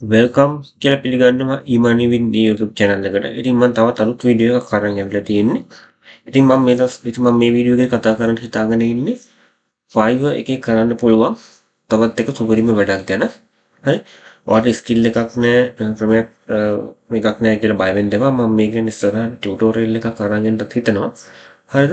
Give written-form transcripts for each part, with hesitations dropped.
Welcome කියලා පිළිගන්නවා ඊමානි win YouTube channel එකට. ඉතින් මම තවත් අලුත් වීඩියෝ එකක් අරන් ඇවිල්ලා තියෙන්නේ. ඉතින් මම මේ වීඩියෝ එකේ කතා කරන්න හිතාගෙන ඉන්නේ Fiverr එකේ කරන්න පුළුවන් තවත් එක සුපිරිම වැඩක් ගැන. හරි. ඔයාලට ස්කිල් එකක් නැහැ, ක්‍රමයක් මේකක් නැහැ කියලා බය වෙන්න එපා. මම මේක ගැන ඉස්සරහ ටියුටෝරියල් එකක් අරන් එන්නත් හිතනවා. හරිද?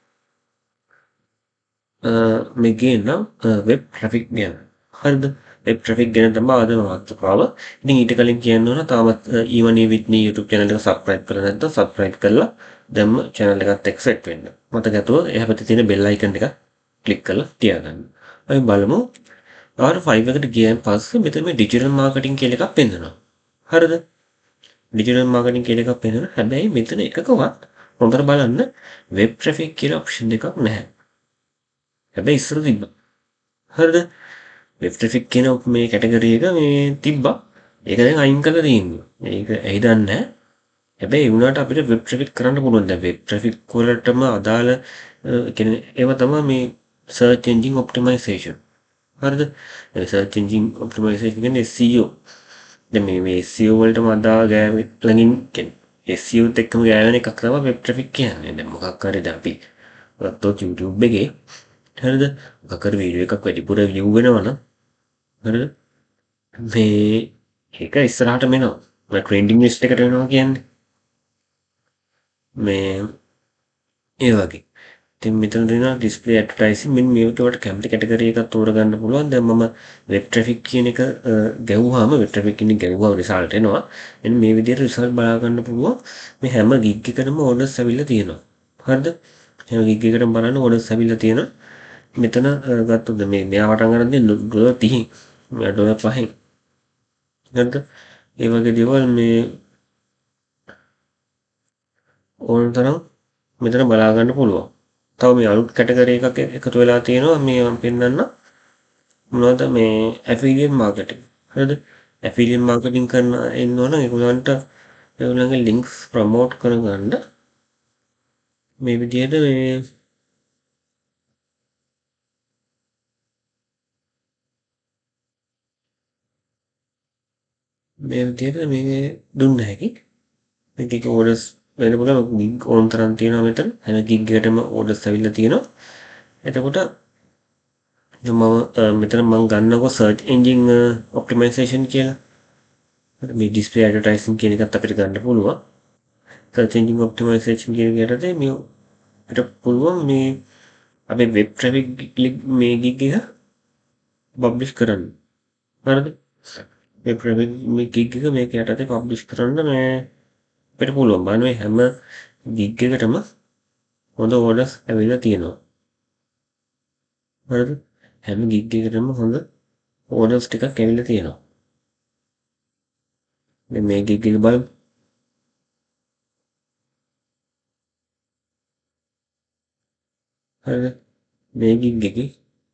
මේ ගේන වෙබ් ට්‍රැෆික් ගැන. හරිද? වෙබ් ට්‍රැෆික් ගැන තමයි අද මාතෘකාව. ඉතින් ඊට කලින් කියන්න ඕන තාමත් ඊවනි විත්නි YouTube channel එක subscribe කරලා නැත්නම් subscribe කරලා දැම්ම channel එකත් එක්ක set වෙන්න. මතක ඇතුව එහා පැත්තේ තියෙන bell icon එක click කරලා තියාගන්න. අපි බලමු. ආර 5 එකට ගියන් පස්සේ මෙතන මේ digital marketing කියලා එකක් පෙන්නනවා. හරිද? digital marketing කියලා එකක් පෙන්නනවා. හැබැයි මෙතන එකකවත් හොඳට බලන්න web traffic කියලා option එකක් නැහැ. හැබැයි ඉස්සර තිබ්බා. හරිද? වෙබ් ට්‍රැෆික් කියන මේ කැටගරි එක මේ තිබ්බා. ඒක දැන් අයින් කරලා තියෙනවා. ඒක ඇයි දන්නේ නැහැ. හැබැයි ඒ වුණාට අපිට වෙබ් ට්‍රැෆික් කරන්න පුළුවන්. දැන් වෙබ් ට්‍රැෆික් වලටම අදාළ කියන්නේ ඒව තමයි මේ search engine optimization. හරිද? ඒ search engine optimization කියන්නේ SEO. දැන් මේ SEO වලටම අදාළ ළඟින් කියන්නේ SEO ත් එක්කම ගෑවෙන එකක් තමයි වෙබ් ට්‍රැෆික් කියන්නේ. දැන් මොකක් හරි දැන් අපි ගත්තොත් YouTube එකේ හරිද? මොකක් හරි වීඩියෝ එකක් වැඩිපුර view වෙනවා නම් හරිද? මේ ඒක ඉස්සරහට මෙනවා. ට්‍රෙන්ඩින් ලිස්ට් එකට වෙනවා කියන්නේ. මේ ඒ වගේ. ඉතින් මෙතන දෙනවා ඩිස්ප්ලේ ඇඩ්වර්ටයිසින් මෙන්න මේකට කැමති කැටගරි එකක් තෝරගන්න පුළුවන්. දැන් මම වෙබ් ට්‍රැෆික් කියන එක ගැහුවාම වෙබ් ට්‍රැෆික් කියන ගැහුවාම රිසල්ට් එනවා. මෙන්න මේ විදිහට රිසල්ට් බලා ගන්න පුළුවන්. මේ හැම ගිග් එකකටම ඕඩර්ස් ඇවිල්ලා තියෙනවා. හරිද? හැම ගිග් එකකටම බලන්න ඕඩර්ස් ඇවිල්ලා තියෙනවා. මෙතන ගත්තොත් මේ මෙයා පටන් ගන්න දෙන්නේ $30. මෙයා $5. හරිද? ඒ වගේ දේවල් මේ ඕන තරම් මෙතන බලා ගන්න පුළුවන්. තව මේ අලුත් කැටගරි එකක් එකතු වෙලා තියෙනවා මේ මම පෙන්නන්න. මොනවද මේ affiliate marketing. හරිද? affiliate marketing කරන ඉන්නවනම් ඒගොල්ලන්ගේ links promote කරගන්න මේ විදිහට මේ විදිහට මේ දුන්න හැකි. මේකේ orders වෙන පුළුවන් gig ඕන තරම් තියෙනවා මෙතන. හැම gig එකටම orders ඇවිල්ලා තියෙනවා. එතකොට මෙතන මම ගන්නකො search engine optimization කියලා. මේ display advertising කියන එකත් අපිට ගන්න පුළුවන්. search engine optimization කියන එකටදී මේ අපිට පුළුවන් මේ අපේ web traffic මේ gig එක publish කරන්න. හරිද? web traffic මේ gig එක මේක යටතේ publish කරන්න මේ අපිට පුළුවන්. බලන්න මේ හැම gig එකටම හොඳ orders ඇවිල්ලා තියෙනවා. හරිද? හැම gig එකකටම හොඳ orders ටිකක් ඇවිල්ලා තියෙනවා. මේ gig එක බලමු. හරිද? මේ gig එකේ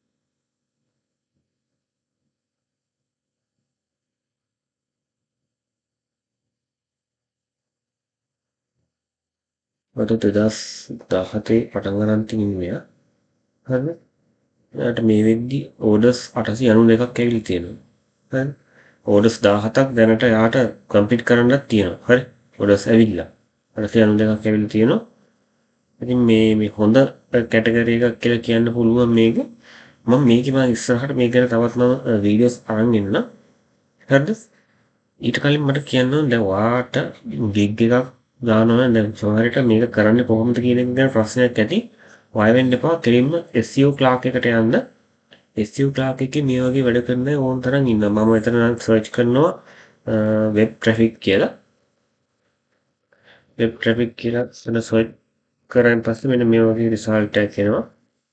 අද 2017 පටන් ගන්න තියෙන මෙයා. හරිද? එයාට මේ වෙද්දි orders 892ක් ඇවිල්ලා තියෙනවා. හරි? orders 17ක් දැනට එයාට කම්ප්ලීට් කරන්නත් තියෙනවා. හරි? orders ඇවිල්ලා 892ක් ඇවිල්ලා තියෙනවා. ඉතින් මේ හොඳ කැටගරි එකක් කියලා කියන්න පුළුවන් මේක. මම ඉස්සරහට මේක ගැන තවත් මම වීඩියෝස් අරන් එන්න. හරිද? ඊට කලින් මට කියන්න ඕන දැන් ඔයාට ගිග් එකක් දානවා නම් දැන් සමහරවිට මේක කරන්නේ කොහොමද කියන එක ගැන ප්‍රශ්නයක් ඇති. වය වෙන්න එපා. කෙලින්ම SEO ක්ලාක් එකට යන්න. SEO ක්ලාක් එකේ මේ වගේ වැඩ කරන ඕන තරම් ඉන්නවා. මම එතන සර්ච් කරනවා වෙබ් ට්‍රැෆික් කියලා. වෙබ් ට්‍රැෆික් කියලා එතන සර්ච් කරන් පස්සේ මෙන්න මේ වගේ රිසල්ට් එකක් එනවා.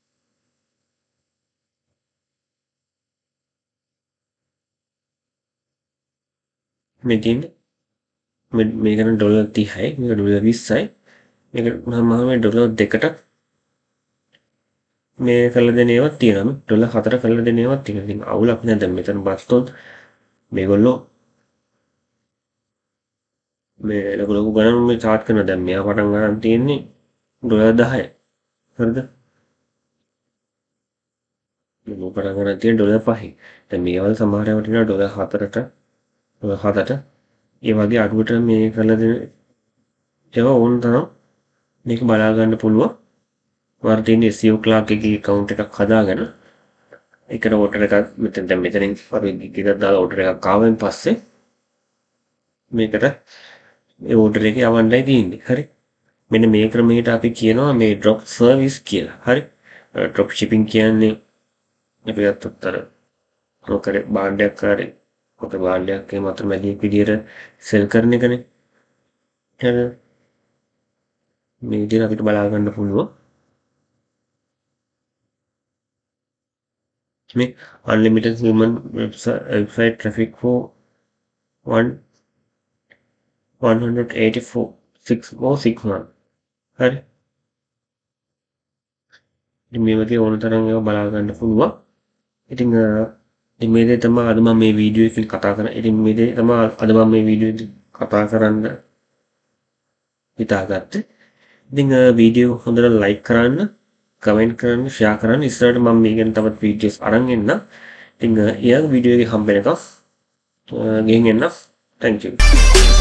මේ තියෙන්නේ මේක නම් ඩොලර් 30යි. මේක ඩොලර් 20යි. මේක මම මේ ඩොලර් 2කට මේ කරලා දෙන ඒවාත් තියෙනවා. ඩොලර් 4ට කරලා දෙන ඒවාත් තියෙනවා. ඉතින් අවුලක් නෑ. දැන් මෙතන බස්සොත් මේගොල්ලෝ මේ ලොකු ගණන් මේ චාර්ජ් කරනවා. දැන් මෙයා පටන් ගන්න තියෙන්නේ ඩොලර් 10යි. හරිද? මේ පටන් ගන්න තියෙන්නේ ඩොලර් 5යි. දැන් මේවල සමහර ඒවා තියෙනවා ඩොලර් 4ට හදට ඒ වගේ අඩුවට මේ කරලා දෙන ඒවා ඕන තරම් මේක බලා ගන්න පුළුවන්. ඔයාලට තියෙන SEO Clark එකේ account එකක් හදාගෙන ඒකට order එකක් මෙතනින් අපි ගිග් එකක් දාලා order එකක් ආවෙන් පස්සේ මේකට ඒ order එක යවන්නයි තියෙන්නේ. හරි. මෙන්න මේ ක්‍රමයට අපි කියනවා මේ drop service කියලා. හරි. drop shipping කියන්නේ අපි ගත්තොත් අර මොකද භාණ්ඩයක් හරි මොකද භාණ්ඩයක් එහෙම අතරමැදියෙක් විදියට සෙල් කරන එකනේ. හරි. මේ විදිහට අපිට බලා ගන්න පුළුවන්. මේ unlimited human website traffic for 184 months. හරි. ඉතින් මේ වගේ ඕන තරම් ඒවා බලා ගන්න පුළුවන්. ඉතින් මේ දේ තමයි අද මම මේ වීඩියෝ එකකින් කතා කරන්නේ. ඉතින් මේ දේ තමයි අද මම මේ වීඩියෝ එකකින් කතා කරන්න හිතාගත්තේ. ඉතින් වීඩියෝ හොඳට ලයික් කරන්න, කමෙන්ට් කරන්න, ෂෙයා කරන්න. ඉස්සරහට මම මේ ගැන තවත් වීඩියෝස් අරන් එන්න. ඉතින් ඊළඟ වීඩියෝ එකේ හම්බ වෙනකම් ගෙන් එන්න. Thank you.